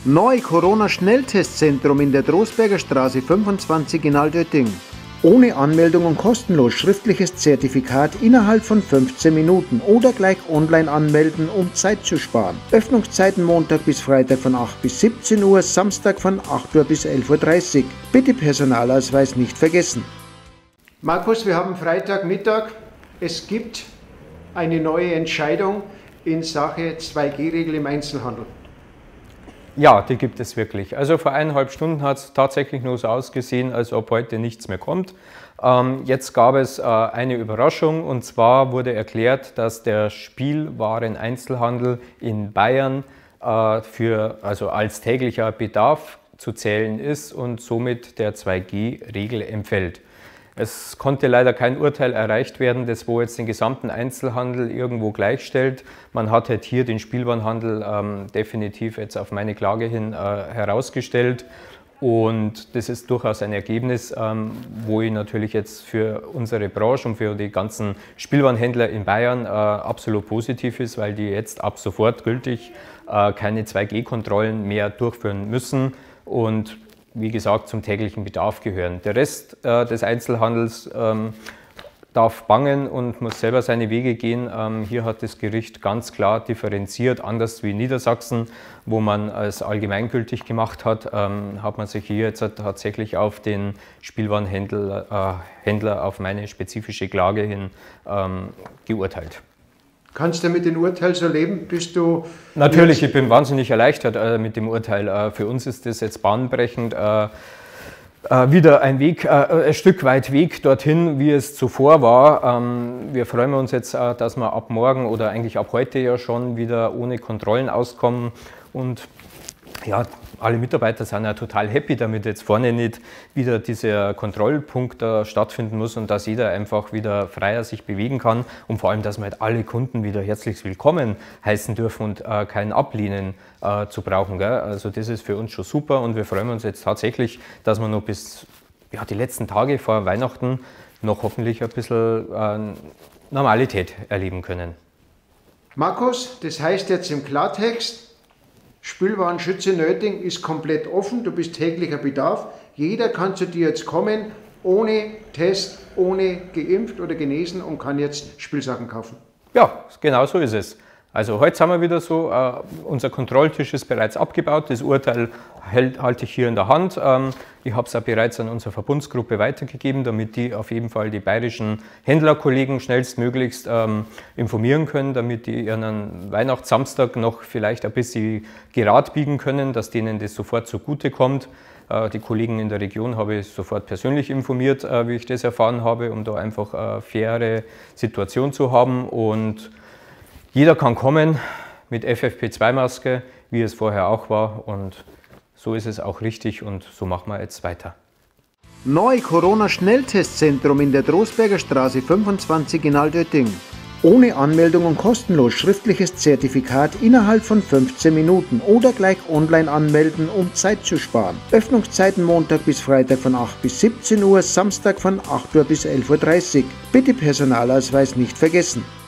Neu Corona-Schnelltestzentrum in der Drosberger Straße 25 in Altötting. Ohne Anmeldung und kostenlos schriftliches Zertifikat innerhalb von 15 Minuten oder gleich online anmelden, um Zeit zu sparen. Öffnungszeiten Montag bis Freitag von 8 bis 17 Uhr, Samstag von 8 Uhr bis 11.30 Uhr. Bitte Personalausweis nicht vergessen. Markus, wir haben Freitagmittag. Es gibt eine neue Entscheidung in Sache 2G-Regel im Einzelhandel. Ja, die gibt es wirklich. Also vor 1,5 Stunden hat es tatsächlich nur so ausgesehen, als ob heute nichts mehr kommt. Jetzt gab es eine Überraschung, und zwar wurde erklärt, dass der Spielwaren-Einzelhandel in Bayern als täglicher Bedarf zu zählen ist und somit der 2G-Regel entfällt. Es konnte leider kein Urteil erreicht werden, das wo jetzt den gesamten Einzelhandel irgendwo gleichstellt. Man hat halt hier den Spielwarenhandel definitiv jetzt auf meine Klage hin herausgestellt. Und das ist durchaus ein Ergebnis, wo ich natürlich jetzt für unsere Branche und für die ganzen Spielwarenhändler in Bayern absolut positiv ist, weil die jetzt ab sofort gültig keine 2G-Kontrollen mehr durchführen müssen und wie gesagt, zum täglichen Bedarf gehören. Der Rest des Einzelhandels darf bangen und muss selber seine Wege gehen. Hier hat das Gericht ganz klar differenziert, anders wie in Niedersachsen, wo man es allgemeingültig gemacht hat, hat man sich hier jetzt tatsächlich auf den Spielwarenhändler auf meine spezifische Klage hin geurteilt. Kannst du mit dem Urteil so leben? Bist du... Natürlich, ich bin wahnsinnig erleichtert mit dem Urteil. Für uns ist das jetzt bahnbrechend. Wieder ein Stück weit Weg dorthin, wie es zuvor war. Wir freuen uns jetzt, dass wir ab morgen oder eigentlich ab heute ja schon wieder ohne Kontrollen auskommen. Und ja, alle Mitarbeiter sind ja total happy, damit jetzt vorne nicht wieder dieser Kontrollpunkt stattfinden muss und dass jeder einfach wieder freier sich bewegen kann und vor allem, dass wir halt alle Kunden wieder herzlich willkommen heißen dürfen und kein Ablehnen zu brauchen. Gell? Also das ist für uns schon super und wir freuen uns jetzt tatsächlich, dass wir noch bis die letzten Tage vor Weihnachten noch hoffentlich ein bisschen Normalität erleben können. Markus, das heißt jetzt im Klartext, Spielwarenschütze Nöting ist komplett offen, du bist täglicher Bedarf. Jeder kann zu dir jetzt kommen, ohne Test, ohne geimpft oder genesen und kann jetzt Spielsachen kaufen. Ja, genau so ist es. Also heute sind wir wieder so, unser Kontrolltisch ist bereits abgebaut, das Urteil halte ich hier in der Hand. Ich habe es auch bereits an unsere Verbundsgruppe weitergegeben, damit die auf jeden Fall die bayerischen Händlerkollegen schnellstmöglichst informieren können, damit die ihren Weihnachtssamstag noch vielleicht ein bisschen gerad biegen können, dass denen das sofort zugute kommt. Die Kollegen in der Region habe ich sofort persönlich informiert, wie ich das erfahren habe, um da einfach eine faire Situation zu haben. Und jeder kann kommen mit FFP2-Maske, wie es vorher auch war, und so ist es auch richtig und so machen wir jetzt weiter. Neu Corona-Schnelltestzentrum in der Drosberger Straße 25 in Altötting. Ohne Anmeldung und kostenlos schriftliches Zertifikat innerhalb von 15 Minuten oder gleich online anmelden, um Zeit zu sparen. Öffnungszeiten Montag bis Freitag von 8 bis 17 Uhr, Samstag von 8 Uhr bis 11.30 Uhr. Bitte Personalausweis nicht vergessen.